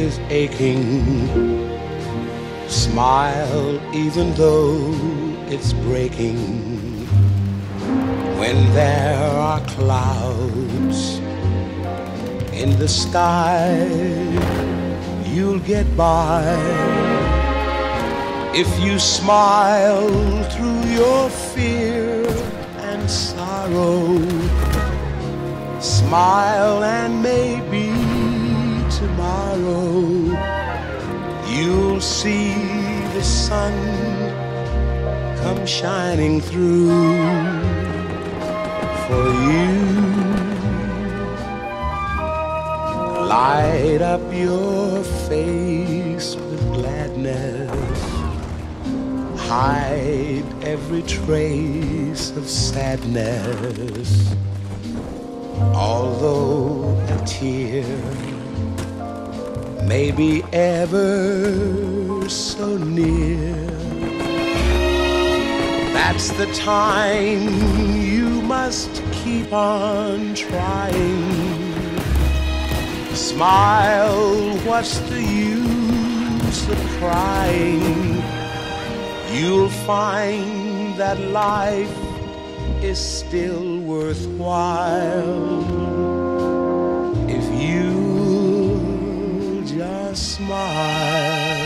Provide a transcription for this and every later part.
is aching. Smile even though it's breaking. When there are clouds in the sky, you'll get by if you smile through your fear and sorrow. Smile and maybe tomorrow you'll see the sun come shining through for you. Light up your face with gladness. Hide every trace of sadness. Although a tear may be ever so near, that's the time you must keep on trying. Smile, what's the use of crying? You'll find that life is still worthwhile if you just smile.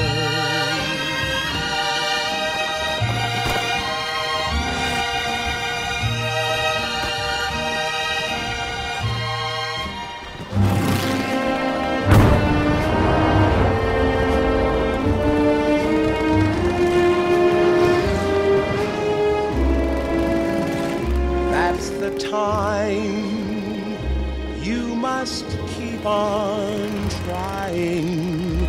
That's the time you must keep on trying.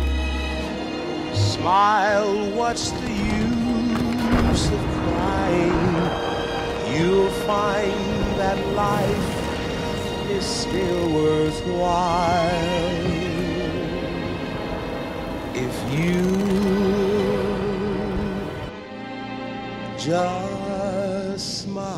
Smile, what's the use of crying? You'll find that life is still worthwhile if you just smile.